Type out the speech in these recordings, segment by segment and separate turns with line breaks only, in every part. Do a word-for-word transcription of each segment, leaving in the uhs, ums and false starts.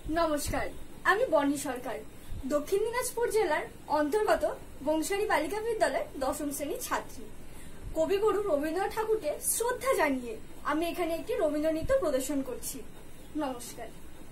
নমস্কার, আমি বর্ণী সরকার দক্ষিণ দিনাজপুর জেলার অন্তর্গত বংশারী বালিকা বিদ্যালয়ের দশম শ্রেণীর ছাত্রী। কবিগুরু রবীন্দ্রনাথ ঠাকুরকে শ্রদ্ধা জানিয়ে আমি এখানে একটি রবীন্দ্র নৃত্য প্রদর্শন করছি। নমস্কার।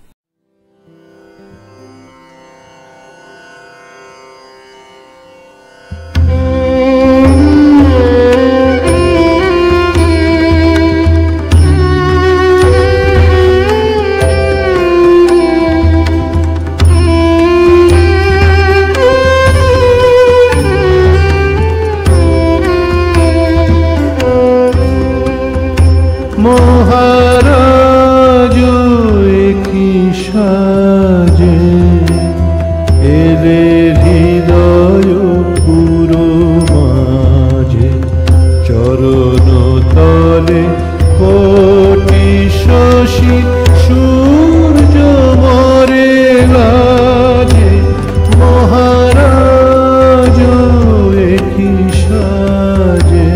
মহারাজ কি সাজে এলে হৃদয় পুরো মাঝে, চরণ তলে কোটি শশী সূর্য মরে লাজে। মহারাজ কি সাজে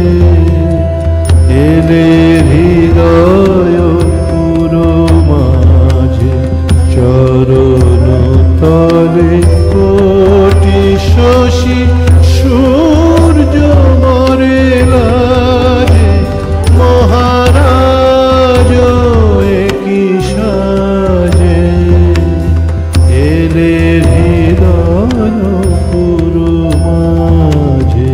এলে হৃদয় পুরো মাঝে, চরণ তলে কোটি শশী সূর্য মরে লাজে। মহারাজ কি সাজে এলে হৃদয় পুরো মাঝে।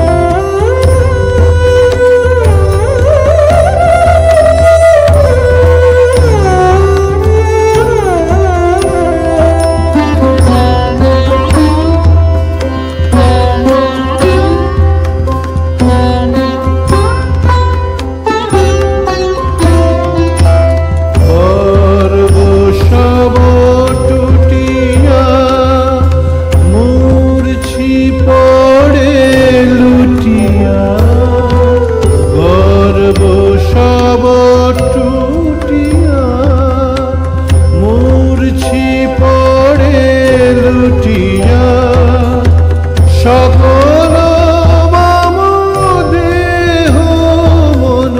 সকল মম দেহ মন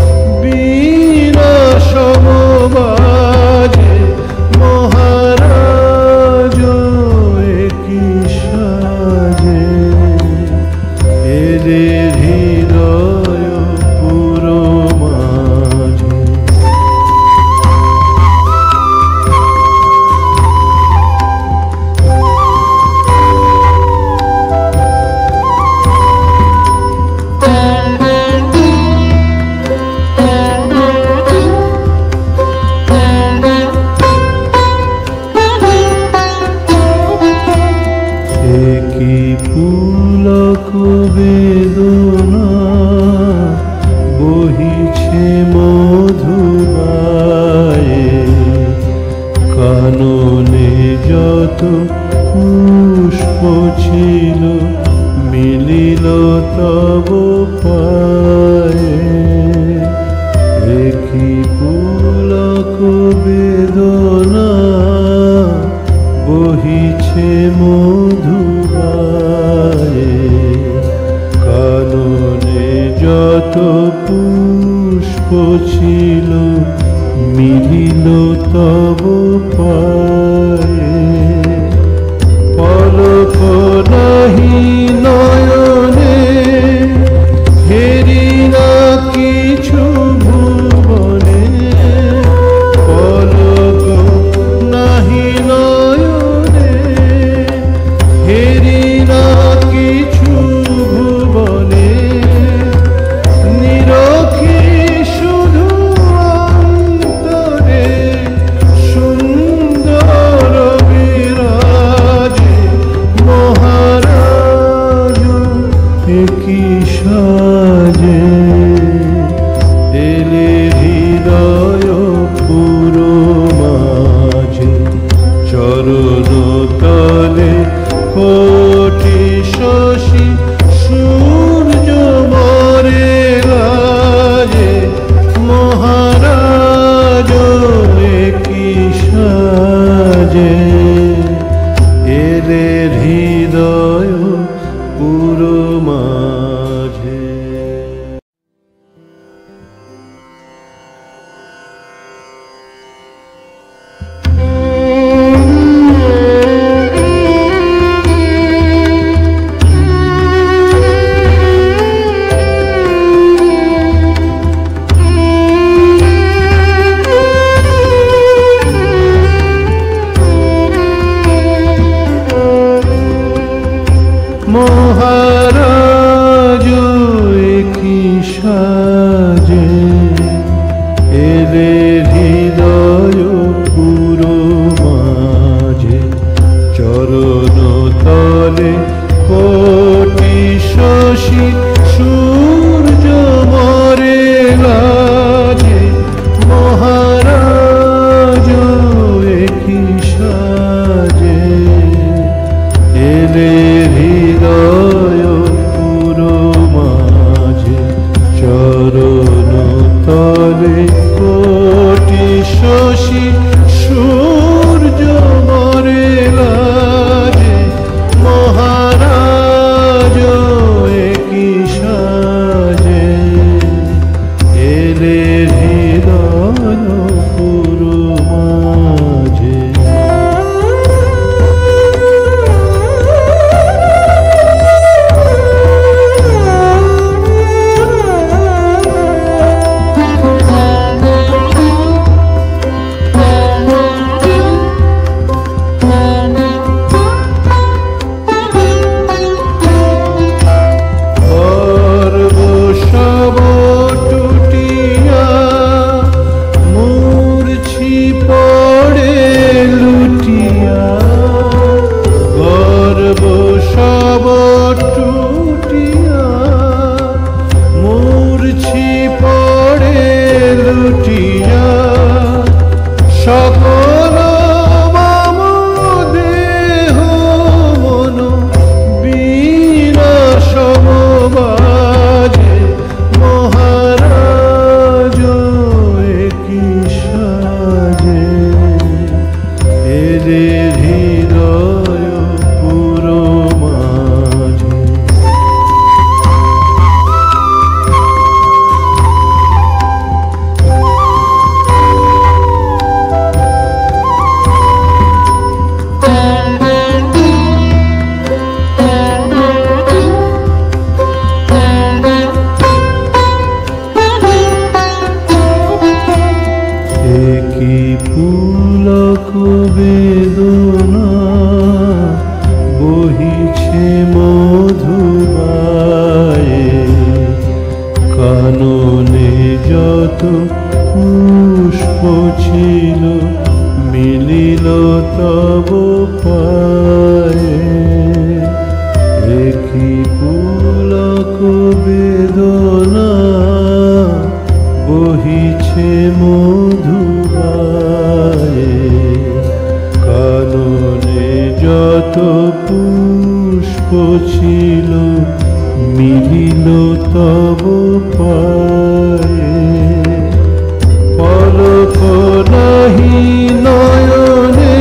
বিনাশ বাজে। মহারাজ কি সাজে এলে হৃদয় পুরো মাঝে। কি পুলক বেদনা বহিছে মধুবায়ে, কাননে যত পুষ্প ছিল মিলিল তব পায়ে। কি পুলক বেদনা বহিছে মধুবায়ে, কাননে যত পুষ্প ছিল মিলিল তব পায়ে। পলক নাহি নয়নে হেরি না কিছু ভুবনে, পলক নাহি নয়নে হেরি না কিছু ভুবনে। নিরখি শুধু অন্তরে সুন্দর পুলক বেদনা বহিছে মধুবায়ে, কাননে যত পুষ্প ছিল মিলিল তব পায়ে। একই পুলক বেদনা বহিছে মধুবায়ে, কাননে যত পুষ্প ছিল মিলিল তব পায়ে। পলক নাহি নয়নে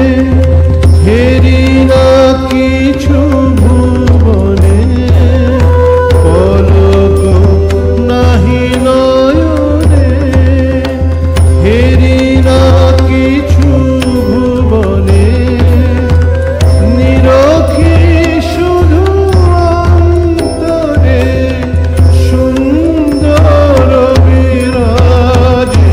হেরি না কিছু ভুবনে, পলক নাহি নয়নে হেরি না কিছু ভুবনে, নিরখি শুধু অন্তরে সুন্দর বিরাজে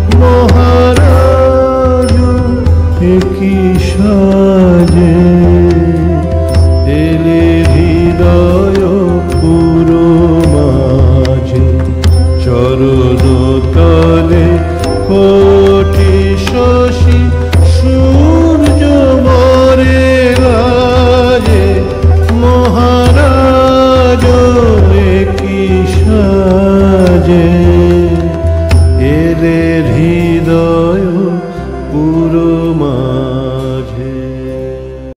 মহারাজ একই সাজে। এলে হৃদয় পুর মাঝে চরণ তলে কোটি শশী সূর্য মরে লাজে মহারাজ একই সাজে।